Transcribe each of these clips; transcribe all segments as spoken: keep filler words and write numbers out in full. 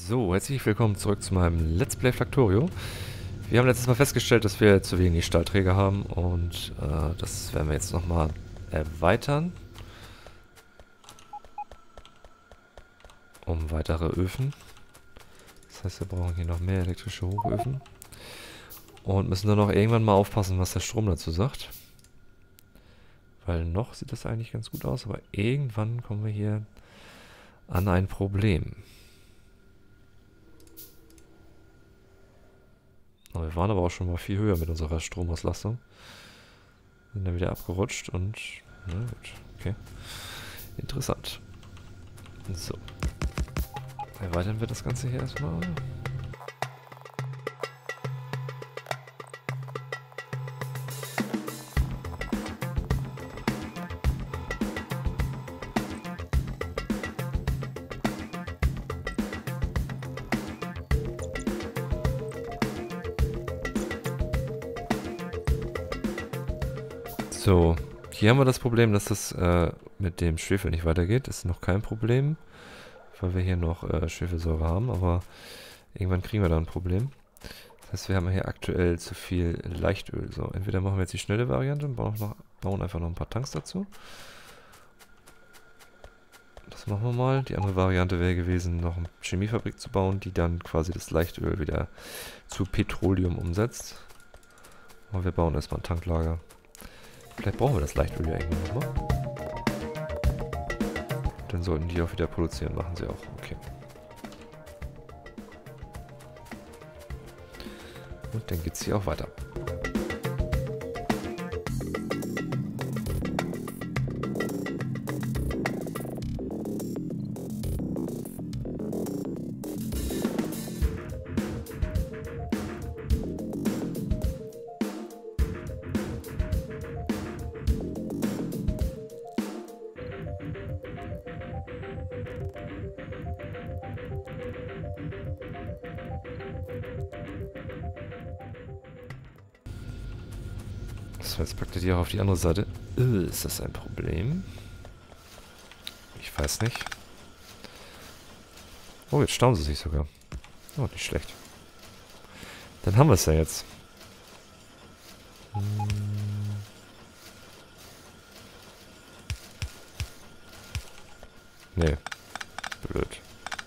So, herzlich willkommen zurück zu meinem Let's Play Factorio. Wir haben letztes Mal festgestellt, dass wir zu wenig Stahlträger haben und äh, das werden wir jetzt nochmal erweitern. Um weitere Öfen. Das heißt, wir brauchen hier noch mehr elektrische Hochöfen. Und müssen dann auch irgendwann mal aufpassen, was der Strom dazu sagt. Weil noch sieht das eigentlich ganz gut aus, aber irgendwann kommen wir hier an ein Problem. Wir waren aber auch schon mal viel höher mit unserer Stromauslastung. Sind dann wieder abgerutscht und... Na gut, okay. Interessant. So. Erweitern wir das Ganze hier erstmal. So, hier haben wir das Problem, dass das äh, mit dem Schwefel nicht weitergeht. Das ist noch kein Problem, weil wir hier noch äh, Schwefelsäure haben, aber irgendwann kriegen wir da ein Problem. Das heißt, wir haben hier aktuell zu viel Leichtöl. So, entweder machen wir jetzt die schnelle Variante und bauen, noch, bauen einfach noch ein paar Tanks dazu. Das machen wir mal. Die andere Variante wäre gewesen, noch eine Chemiefabrik zu bauen, die dann quasi das Leichtöl wieder zu Petroleum umsetzt. Aber wir bauen erstmal ein Tanklager. Vielleicht brauchen wir das Leichtöl ja irgendwann nochmal. Dann sollten die auch wieder produzieren, machen sie auch. Okay. Und dann geht es hier auch weiter. So, jetzt packt er die auch auf die andere Seite. Äh, ist das ein Problem? Ich weiß nicht. Oh, jetzt staunen sie sich sogar. Oh, nicht schlecht. Dann haben wir es ja jetzt. Hm. Nee. Blöd.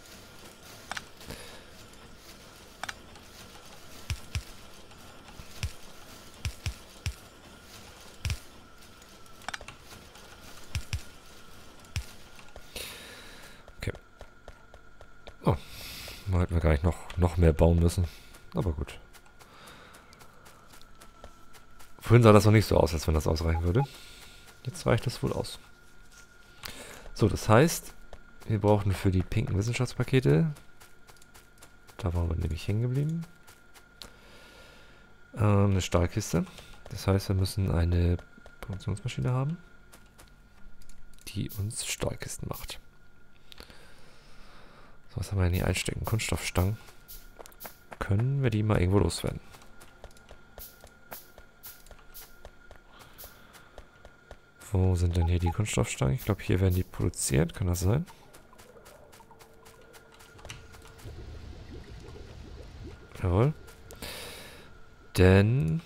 Hätten wir gar nicht noch, noch mehr bauen müssen. Aber gut. Vorhin sah das noch nicht so aus, als wenn das ausreichen würde. Jetzt reicht das wohl aus. So, das heißt, wir brauchen für die pinken Wissenschaftspakete, da waren wir nämlich hängen geblieben, äh, eine Stahlkiste. Das heißt, wir müssen eine Produktionsmaschine haben, die uns Stahlkisten macht. So, was haben wir denn hier einstecken? Kunststoffstangen. Können wir die mal irgendwo loswerden? Wo sind denn hier die Kunststoffstangen? Ich glaube, hier werden die produziert. Kann das sein? Jawohl. Denn...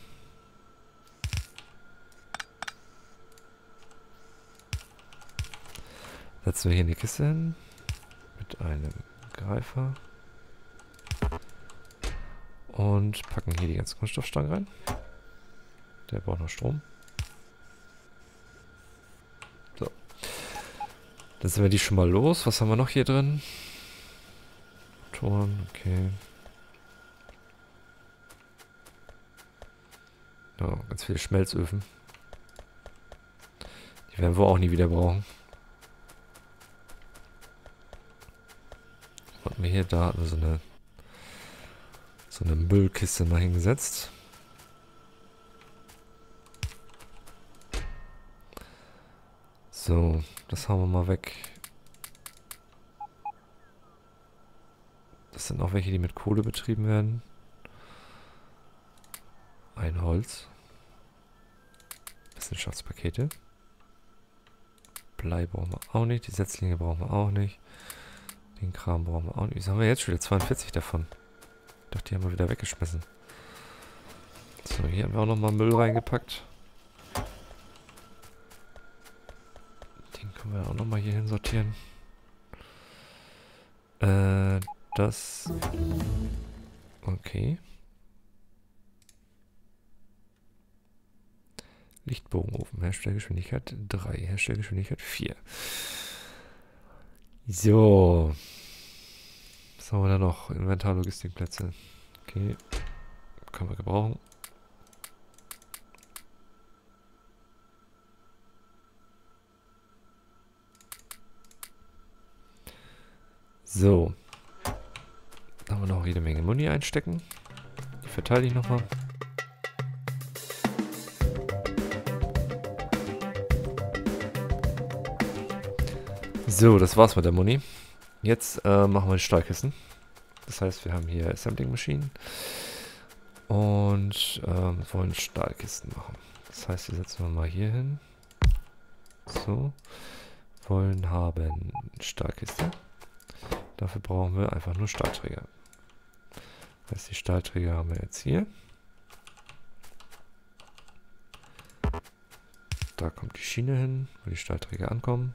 setzen wir hier in die Kiste hin. Mit einem Greifer. Und packen hier die ganzen Kunststoffstangen rein. Der braucht noch Strom. So. Dann sind wir die schon mal los. Was haben wir noch hier drin? Motoren, okay. Oh, ganz viele Schmelzöfen. Die werden wir auch nie wieder brauchen. Hatten wir hier, da hatten wir so eine so eine Müllkiste mal hingesetzt. So, das haben wir mal weg. Das sind auch welche, die mit Kohle betrieben werden. Ein Holz. Wissenschaftspakete. Blei brauchen wir auch nicht. Die Setzlinge brauchen wir auch nicht. Den Kram brauchen wir auch nicht. Wieso haben wir jetzt schon wieder zweiundvierzig davon? Ich dachte, die haben wir wieder weggeschmissen. So, hier haben wir auch nochmal Müll reingepackt. Den können wir auch nochmal hier hin sortieren. Äh, das... Okay. Lichtbogenofen, Herstellgeschwindigkeit drei, Herstellgeschwindigkeit vier. So. Was haben wir da noch? Inventar, Logistikplätze. Okay. Können wir gebrauchen. So. Da haben wir noch jede Menge Muni einstecken. Die verteile ich nochmal. So, das war's mit der Muni. Jetzt äh, machen wir die Stahlkisten. Das heißt, wir haben hier Assembling Maschinen und ähm, wollen Stahlkisten machen. Das heißt, die setzen wir mal hier hin. So. Wollen haben Stahlkiste. Dafür brauchen wir einfach nur Stahlträger. Das heißt, die Stahlträger haben wir jetzt hier. Da kommt die Schiene hin, wo die Stahlträger ankommen.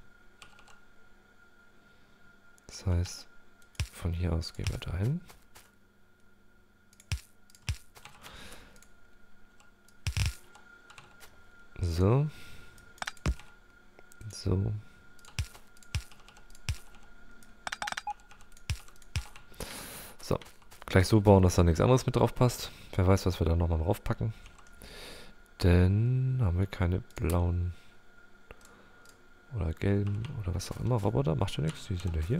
Das heißt, von hier aus gehen wir dahin. So. So. So. Gleich so bauen, dass da nichts anderes mit drauf passt. Wer weiß, was wir da nochmal drauf packen. Denn haben wir keine blauen oder gelben oder was auch immer. Roboter, macht ja nichts. Die sind ja hier.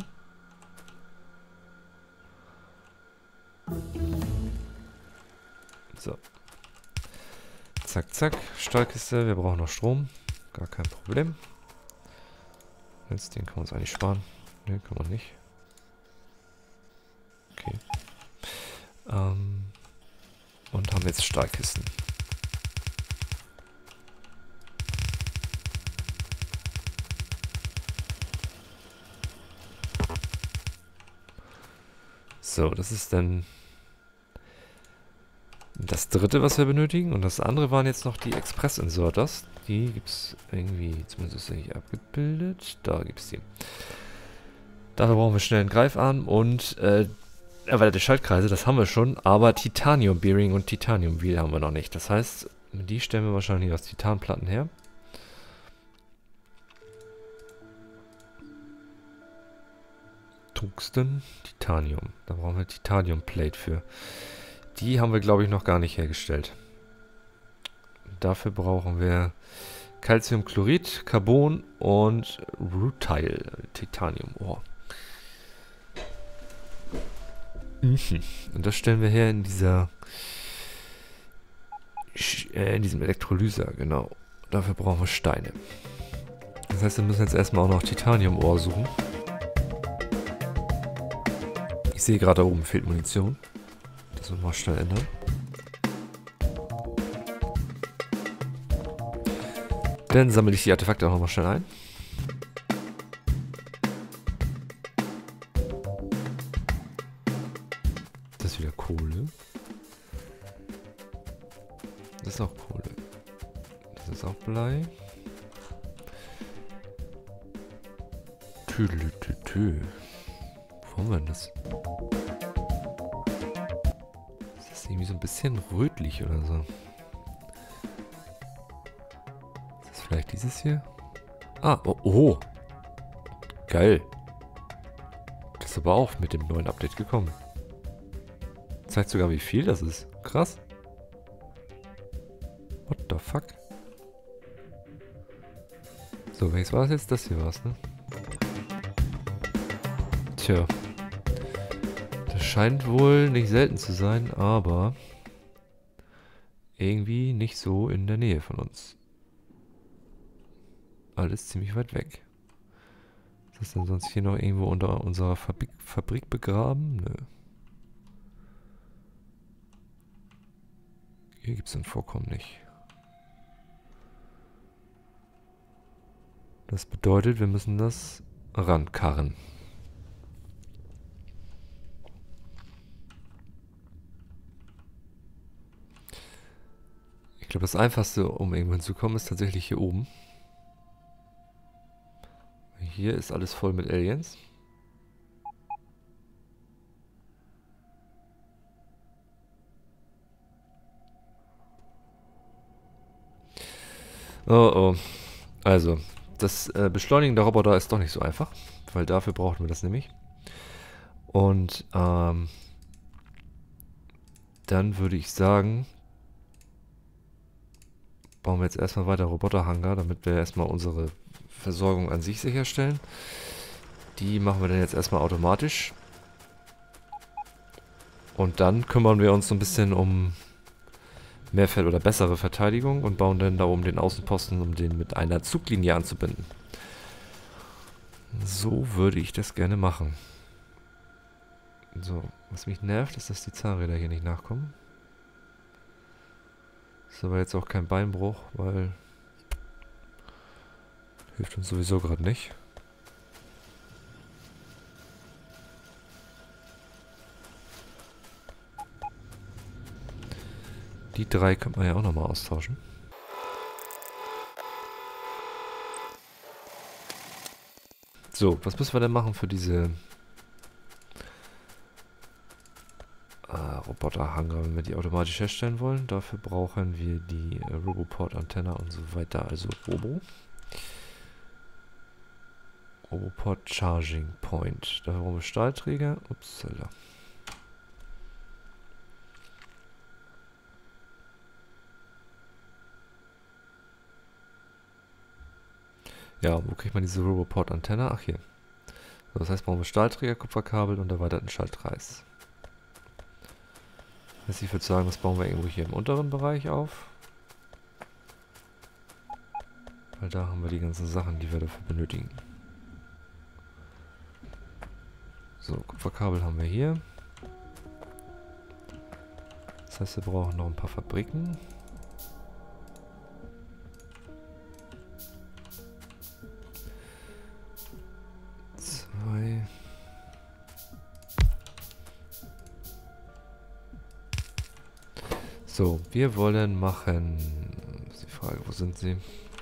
So. Zack, zack. Stahlkiste. Wir brauchen noch Strom. Gar kein Problem. Jetzt den können wir uns eigentlich sparen. Ne, kann man nicht. Okay. Ähm, und haben jetzt Stahlkisten. So, das ist dann das dritte, was wir benötigen. Und das andere waren jetzt noch die Express-Inserters. Die gibt es irgendwie, zumindest ist sie nicht abgebildet. Da gibt es die. Dafür brauchen wir schnell einen Greifarm und äh, erweiterte Schaltkreise, das haben wir schon. Aber Titanium-Bearing und Titanium-Wheel haben wir noch nicht. Das heißt, die stellen wir wahrscheinlich aus Titanplatten her. Tungsten, Titanium. Da brauchen wir Titanium-Plate für. Die haben wir, glaube ich, noch gar nicht hergestellt. Dafür brauchen wir Calciumchlorid, Carbon und Rutile, Titanium. Oh. Mhm. Und das stellen wir her in dieser äh, in diesem Elektrolyser, genau. Dafür brauchen wir Steine. Das heißt, wir müssen jetzt erstmal auch noch Titanium-Ohr suchen. Ich sehe gerade, da oben fehlt Munition. Das müssen wir mal schnell ändern. Dann sammle ich die Artefakte auch nochmal schnell ein. Das ist wieder Kohle. Das ist auch Kohle. Das ist auch Blei. Tüdelütütü. Wo haben wir denn das? Das ist irgendwie so ein bisschen rötlich oder so. Ist das vielleicht dieses hier? Ah, oh, oh. Geil. Das ist aber auch mit dem neuen Update gekommen. Zeigt sogar, wie viel das ist. Krass. What the fuck? So, welches war das jetzt? Das hier war es, ne? Tja. Das scheint wohl nicht selten zu sein, aber irgendwie nicht so in der Nähe von uns. Alles ziemlich weit weg. Ist das denn sonst hier noch irgendwo unter unserer Fabrik, Fabrik begraben? Nö. Hier gibt es ein Vorkommen nicht. Das bedeutet, wir müssen das rankarren. glaube, das Einfachste, um irgendwo hinzukommen, ist tatsächlich hier oben. Hier ist alles voll mit Aliens. Oh oh. Also, das äh, Beschleunigen der Roboter ist doch nicht so einfach, weil dafür brauchen wir das nämlich. Und ähm, dann würde ich sagen, bauen wir jetzt erstmal weiter Roboterhangar, damit wir erstmal unsere Versorgung an sich sicherstellen. Die machen wir dann jetzt erstmal automatisch. Und dann kümmern wir uns so ein bisschen um mehr Ver- oder bessere Verteidigung und bauen dann da oben den Außenposten, um den mit einer Zuglinie anzubinden. So würde ich das gerne machen. So, was mich nervt, ist, dass die Zahnräder hier nicht nachkommen. Ist aber jetzt auch kein Beinbruch, weil hilft uns sowieso gerade nicht. Die drei könnte man ja auch nochmal austauschen. So, was müssen wir denn machen für diese äh, Roboterhangar, wenn wir die automatisch herstellen wollen? Dafür brauchen wir die äh, Roboport-Antenne und so weiter, also Robo. Roboport Charging Point. Dafür brauchen wir Stahlträger. Upsala. Ja, wo kriegt man diese Roboport-Antenne? Ach, hier. So, das heißt, brauchen wir Stahlträger, Kupferkabel und erweiterten Schaltkreis. Das heißt, ich würde sagen, das bauen wir irgendwo hier im unteren Bereich auf. Weil da haben wir die ganzen Sachen, die wir dafür benötigen. So, Kupferkabel haben wir hier. Das heißt, wir brauchen noch ein paar Fabriken. Zwei. So, wir wollen machen... Das ist die Frage, wo sind sie?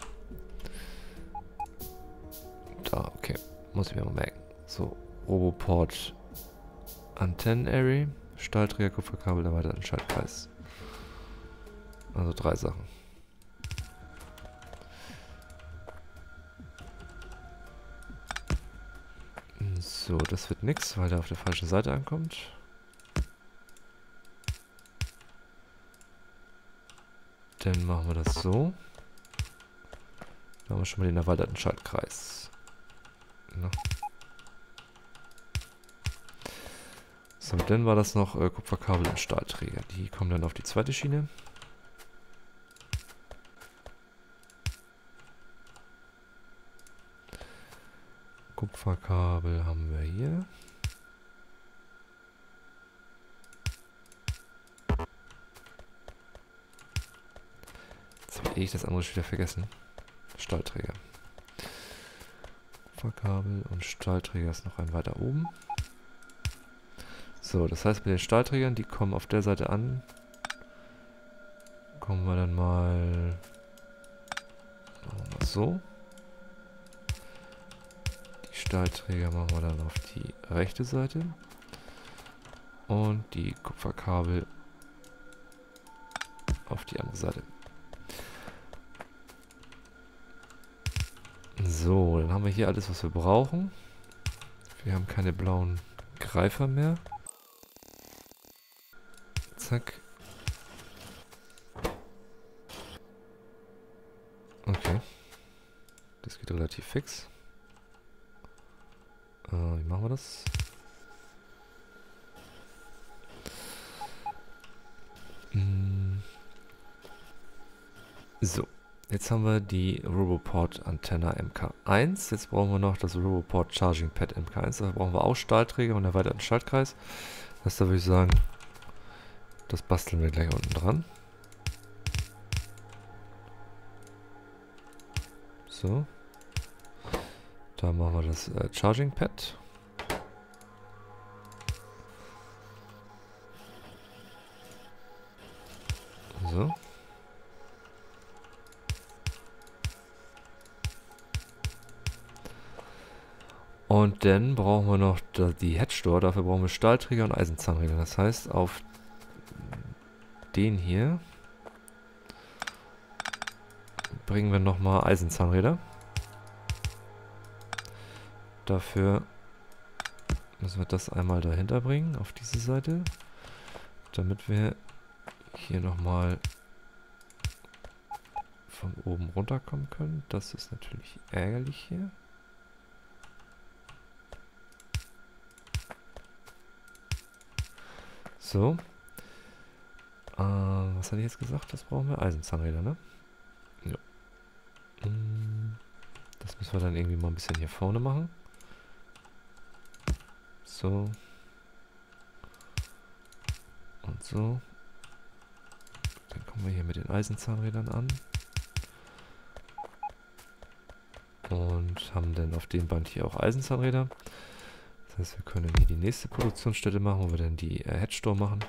Da, okay. Muss ich mir mal merken. So, Roboport Antennen Array, Stahlträger, Kupferkabel, erweiterten Schaltkreis. Also drei Sachen. So, das wird nix, weil der auf der falschen Seite ankommt. Dann machen wir das so. Dann haben wir schon mal den erweiterten Schaltkreis. Na. So, dann war das noch äh, Kupferkabel und Stahlträger. Die kommen dann auf die zweite Schiene. Kupferkabel haben wir hier. Jetzt habe ich das andere schon wieder vergessen. Stahlträger. Kupferkabel und Stahlträger ist noch ein weiter oben. So, das heißt, mit den Stahlträgern, die kommen auf der Seite an. Kommen wir dann mal, mal so. Die Stahlträger machen wir dann auf die rechte Seite. Und die Kupferkabel auf die andere Seite. So, dann haben wir hier alles, was wir brauchen. Wir haben keine blauen Greifer mehr. Zack. Okay. Das geht relativ fix. Äh, wie machen wir das? Hm. So. Jetzt haben wir die Roboport Antenna M K eins. Jetzt brauchen wir noch das Roboport Charging Pad M K eins. Da brauchen wir auch Stahlträger und erweiterten Schaltkreis. Das da würde ich sagen, das basteln wir gleich unten dran. So. Da machen wir das äh, Charging Pad. So. Und dann brauchen wir noch die Headstore. Dafür brauchen wir Stahlträger und Eisenzahnräder. Das heißt, auf den hier bringen wir nochmal Eisenzahnräder. Dafür müssen wir das einmal dahinter bringen, auf diese Seite. Damit wir hier nochmal von oben runterkommen können. Das ist natürlich ärgerlich hier. So. Äh, was hatte ich jetzt gesagt? Das brauchen wir. Eisenzahnräder, ne? Ja. Das müssen wir dann irgendwie mal ein bisschen hier vorne machen. So. Und so. Dann kommen wir hier mit den Eisenzahnrädern an. Und haben dann auf dem Band hier auch Eisenzahnräder. Das heißt, wir können hier die nächste Produktionsstätte machen, wo wir dann die äh, Headstore machen.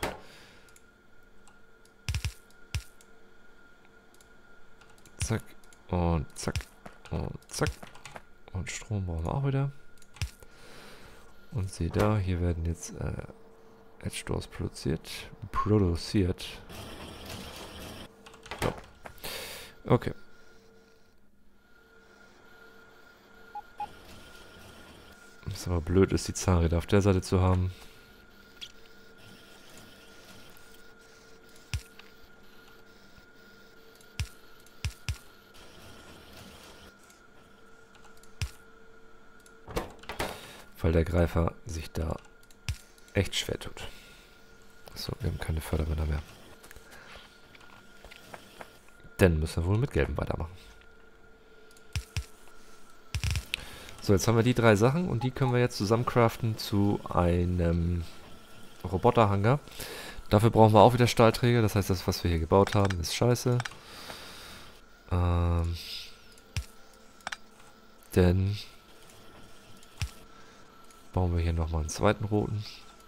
Zack. Und zack. Und zack. Und Strom brauchen wir auch wieder. Und seht da, hier werden jetzt äh, Headstores produziert. Produziert. So. Okay. Was aber blöd ist, die Zahnräder auf der Seite zu haben. Weil der Greifer sich da echt schwer tut. Achso, wir haben keine Förderbänder mehr. Dann müssen wir wohl mit gelben weitermachen. So, jetzt haben wir die drei Sachen und die können wir jetzt zusammencraften zu einem Roboterhanger. Dafür brauchen wir auch wieder Stahlträger. Das heißt, das, was wir hier gebaut haben, ist scheiße. Ähm, denn bauen wir hier nochmal einen zweiten roten.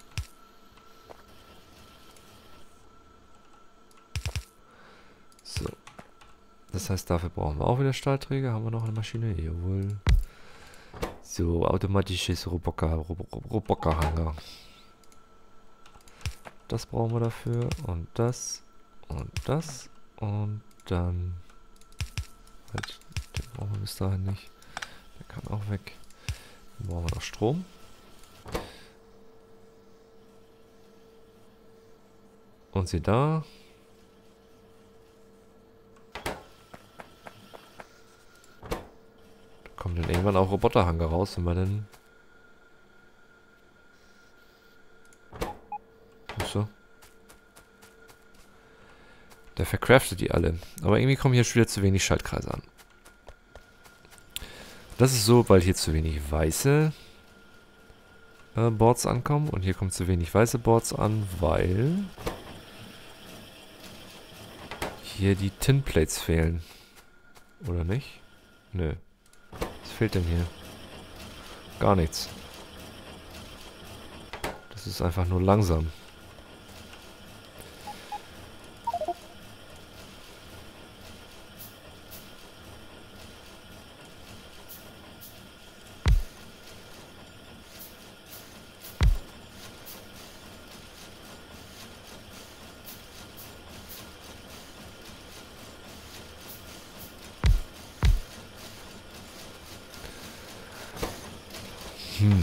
So. Das heißt, dafür brauchen wir auch wieder Stahlträger. Haben wir noch eine Maschine? Jawohl. So, automatisches Roboterhanger. Das brauchen wir dafür. Und das. Und das. Und dann. Halt, den brauchen wir bis dahin nicht. Der kann auch weg. Dann brauchen wir noch Strom. Und sie da. Da kommen dann irgendwann auch Roboterhanger raus, wenn man dann. So. Der vercraftet die alle. Aber irgendwie kommen hier schon wieder zu wenig Schaltkreise an. Das ist so, weil hier zu wenig weiße äh, Boards ankommen. Und hier kommen zu wenig weiße Boards an, weil hier die Tinplates fehlen. Oder nicht? Nö. Was fehlt denn hier? Gar nichts. Das ist einfach nur langsam. Hm.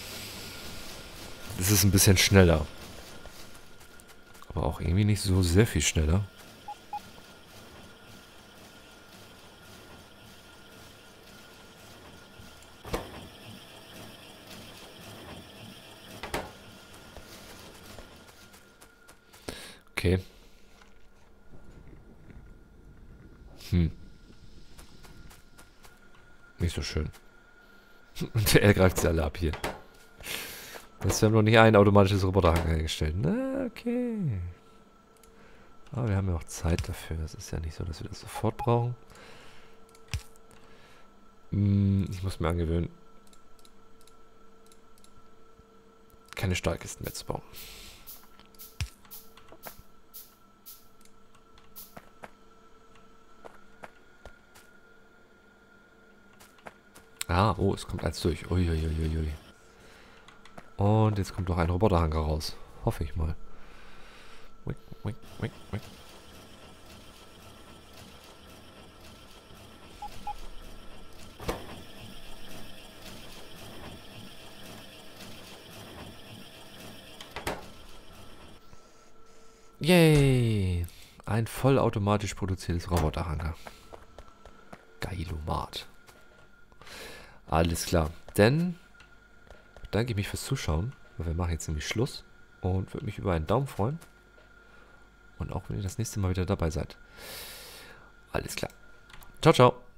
Es ist ein bisschen schneller. Aber auch irgendwie nicht so sehr viel schneller. Okay. Hm. Nicht so schön. Und er greift sie alle ab hier. Das, wir haben noch nicht ein automatisches Roboterhanger hergestellt. Na, okay. Aber wir haben ja auch Zeit dafür. Es ist ja nicht so, dass wir das sofort brauchen. Hm, ich muss mir angewöhnen, keine Stahlkisten mehr zu bauen. Ah, oh, es kommt eins durch. Uiuiuiui. Und jetzt kommt noch ein Roboterhangar raus. Hoffe ich mal. Wick, wick, wick, wick. Yay! Ein vollautomatisch produziertes Roboterhangar. Geilomat. Alles klar. Dann bedanke ich mich fürs Zuschauen. Weil wir machen jetzt nämlich Schluss. Und würde mich über einen Daumen freuen. Und auch wenn ihr das nächste Mal wieder dabei seid. Alles klar. Ciao, ciao.